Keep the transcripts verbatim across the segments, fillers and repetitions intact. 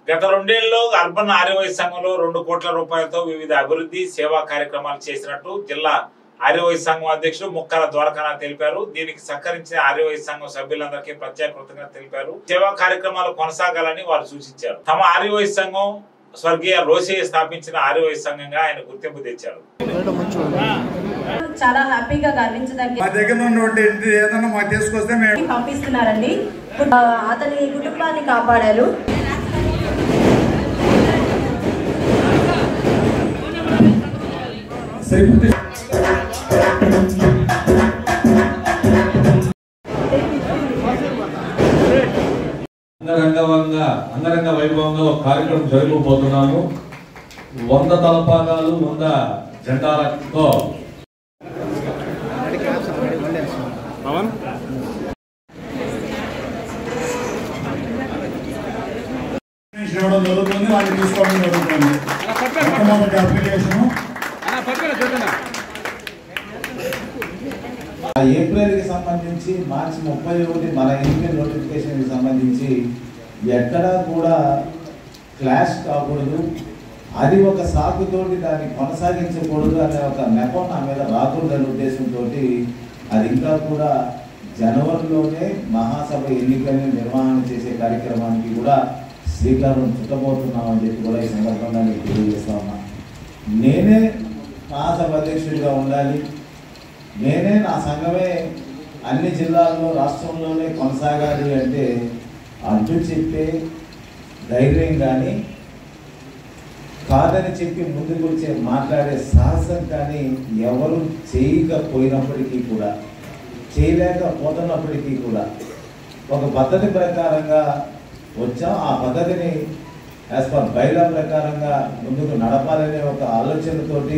గత రెండేళ్లలో అర్బన్ ఆర్యవైశ్య సంఘంలో రెండు కోట్ల రూపాయలతో వివిధ అభివృద్ధి సేవా కార్యక్రమాలు చేసినట్టు జిల్లా ఆర్యవైశ్య సంఘం అధ్యక్షుడు ముక్కాల ద్వారకానాథ్ తెలిపారు. దీనికి సహకరించిన ఆర్యవైశ్య సంఘం సభ్యులందరికీ ప్రత్యేక కృతజ్ఞతలు తెలిపారు. సేవా కార్యక్రమాలు కొనసాగాలని వారు సూచించారు. తమ ఆర్యవైశ్య సంఘం స్వర్గీయ రోసయ్య స్థాపించిన ఆర్యవైశ్య సంఘంగా ఆయన గుర్తింపు తెచ్చారు. చాలా హ్యాపీగా గర్వించదగ్గ మా దగ్గర ఉన్నటువంటి ఏదైనా మాకు తీసుకొస్తే మేము పంపిస్తున్నారండి. అతని కుటుంబాన్ని కాపాడారు. అంగరంగంగా అంగరంగ వైభవంగా ఒక కార్యక్రమం జరగబోతున్నాము. వంద తలపాగాలు వంద జెండాలతో ఇవ్వడం జరుగుతుంది, వాళ్ళకి తీసుకోవడం జరుగుతుంది. మొట్టమొదటి అప్లికేషన్ ఏప్రిల్కి సంబంధించి మార్చి ముప్పై ఒకటి మన ఎన్నికల నోటిఫికేషన్కి సంబంధించి ఎక్కడా కూడా క్లాష్ కాకూడదు, అది ఒక సాకుతోటి దాన్ని కొనసాగించకూడదు అనే ఒక నెపం నా మీద రాకూడదనే ఉద్దేశంతో అది ఇంకా కూడా జనవరిలోనే మహాసభ ఎన్నికల్ని నిర్వహణ చేసే కార్యక్రమానికి కూడా శ్రీకారం చుట్టబోతున్నామని చెప్పి కూడా ఈ సందర్భంగా నేను తెలియజేస్తా ఉన్నా. నేనే మహాసభ అధ్యక్షుడిగా ఉండాలి, నేనే నా సంఘమే అన్ని జిల్లాల్లో రాష్ట్రంలోనే కొనసాగాలి అంటే అడ్డు చెప్పే ధైర్యం కానీ కాదని చెప్పి ముందుకు వచ్చే మాట్లాడే సాహసం కానీ ఎవరు చేయకపోయినప్పటికీ కూడా చేయలేకపోతున్నప్పటికీ కూడా ఒక పద్ధతి ప్రకారంగా వచ్చాం. ఆ పద్ధతిని యాజ్ పర్ బైలా ప్రకారంగా ముందుకు నడపాలనే ఒక ఆలోచనతోటి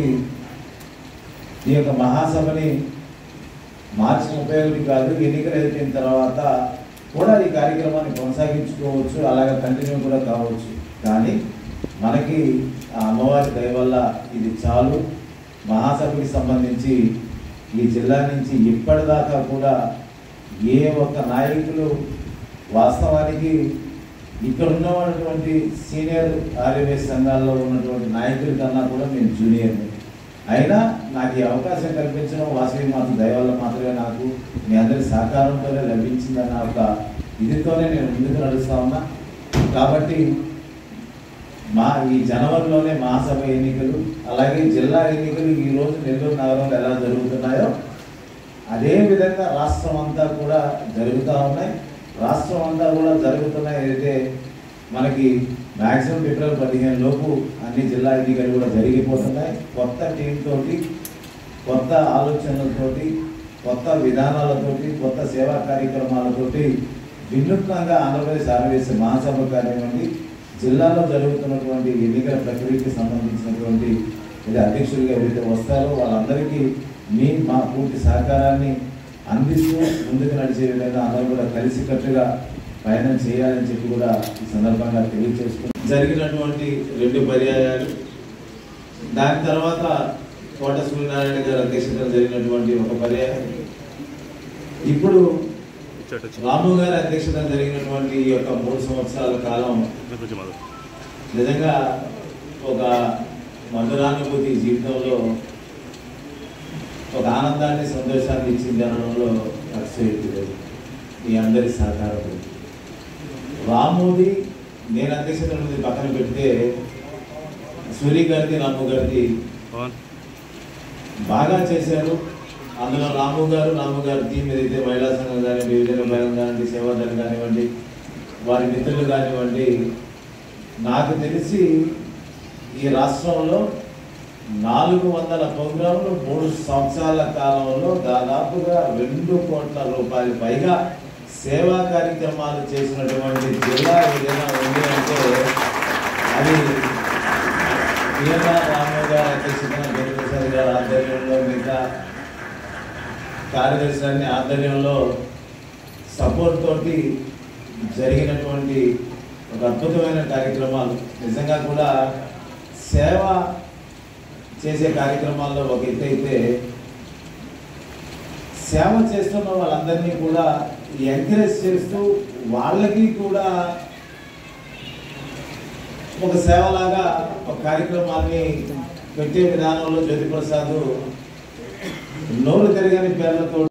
ఈ యొక్క మహాసభని మార్చి ముప్పై ఒకటి కాదు ఎన్నికలు అయిపోయిన తర్వాత కూడా ఈ కార్యక్రమాన్ని కొనసాగించుకోవచ్చు, అలాగే కంటిన్యూ కూడా కావచ్చు. కానీ మనకి ఆ అమ్మవారి దయ వల్ల ఇది చాలు. మహాసభకి సంబంధించి ఈ జిల్లా నుంచి ఇప్పటిదాకా కూడా ఏ ఒక్క నాయకులు వాస్తవానికి ఇక్కడ ఉన్నటువంటి సీనియర్ ఆర్యవైశ్య సంఘాల్లో ఉన్నటువంటి నాయకుల కన్నా కూడా మేము జూనియర్ని అయినా నాకు ఈ అవకాశం కల్పించడం వాసవి మాత దయ వల్ల మాత్రమే నాకు మీ అందరి సహకారంతోనే లభించిందన్న ఒక ఇదితోనే నేను ముందుకు నడుస్తా ఉన్నా. కాబట్టి మా ఈ జనవరిలోనే మహాసభ ఎన్నికలు అలాగే జిల్లా ఎన్నికలు ఈరోజు నెల్లూరు నగరంలో ఎలా జరుగుతున్నాయో అదేవిధంగా రాష్ట్రం అంతా కూడా జరుగుతూ ఉన్నాయి. రాష్ట్రం అంతా కూడా జరుగుతున్నాయి అయితే మనకి మ్యాక్సిమం ఏప్రిల్ పదిహేను లోపు అన్ని జిల్లా ఎన్నికలు కూడా జరిగిపోతున్నాయి. కొత్త టీం తోటి, కొత్త ఆలోచనలతోటి, కొత్త విధానాలతోటి, కొత్త సేవా కార్యక్రమాలతోటి వినూత్నంగా ఆంధ్రప్రదేశ్ ఆర్యవైశ్య మహాసభ కానివ్వండి, జిల్లాలో జరుగుతున్నటువంటి ఎన్నికల ప్రక్రియకి సంబంధించినటువంటి ఇది అధ్యక్షుడిగా ఎవరైతే వస్తారో వాళ్ళందరికీ మీ మా పూర్తి సహకారాన్ని అందిస్తూ ముందుకు నడిచే విధంగా అందరూ కూడా కలిసికట్టుగా ప్రయాణం చేయాలని చెప్పి కూడా ఈ సందర్భంగా తెలియజేసుకుంటాం. జరిగినటువంటి రెండు పర్యాయాలు, దాని తర్వాత కోట సూర్యనారాయణ గారి అధ్యక్షతన జరిగినటువంటి ఒక పర్యాయం, ఇప్పుడు రాము గారి అధ్యక్షతన జరిగినటువంటి ఈ యొక్క మూడు సంవత్సరాల కాలం నిజంగా ఒక మధురానుభూతి జీవితంలో ఒక ఆనందాన్ని సంతోషాన్ని ఇచ్చింది అనడంలో అతిశయోక్తి లేదు. మీ అందరి సహకారం రాముది నేను అధ్యక్షత నుండి పక్కన పెడితే సూర్య గారిది రాము గారిది బాగా చేశారు. అందులో రాము గారు రాము గారి టీం ఏదైతే మహిళా సంఘం కానివ్వండి, వివిధ బలం కానివ్వండి, సేవాదళం కానివ్వండి, వారి మిత్రులు కానివ్వండి, నాకు తెలిసి ఈ రాష్ట్రంలో నాలుగు వందల ప్రోగ్రాంలు మూడు సంవత్సరాల కాలంలో దాదాపుగా రెండు కోట్ల రూపాయల పైగా సేవా కార్యక్రమాలు చేసినటువంటి జిల్లా ఏదైనా ఉంది అంటే అది పిఎన్ఆర్ రాము గారు అధ్యక్షతన వెంకటేశ్వర గారి ఆధ్వర్యంలో మిగతా కార్యదర్శి ఆధ్వర్యంలో సపోర్ట్ తోటి జరిగినటువంటి ఒక అద్భుతమైన కార్యక్రమాలు. నిజంగా కూడా సేవ చేసే కార్యక్రమాల్లో ఒక ఎత్తైతే సేవ చేస్తున్న వాళ్ళందరినీ కూడా ఎంకరేజ్ చేస్తూ వాళ్ళకి కూడా ఒక సేవలాగా ఒక కార్యక్రమాన్ని పెట్టే విధానంలో జ్యోతిప్రసాద్ నోరు తిరగని పేర్లతో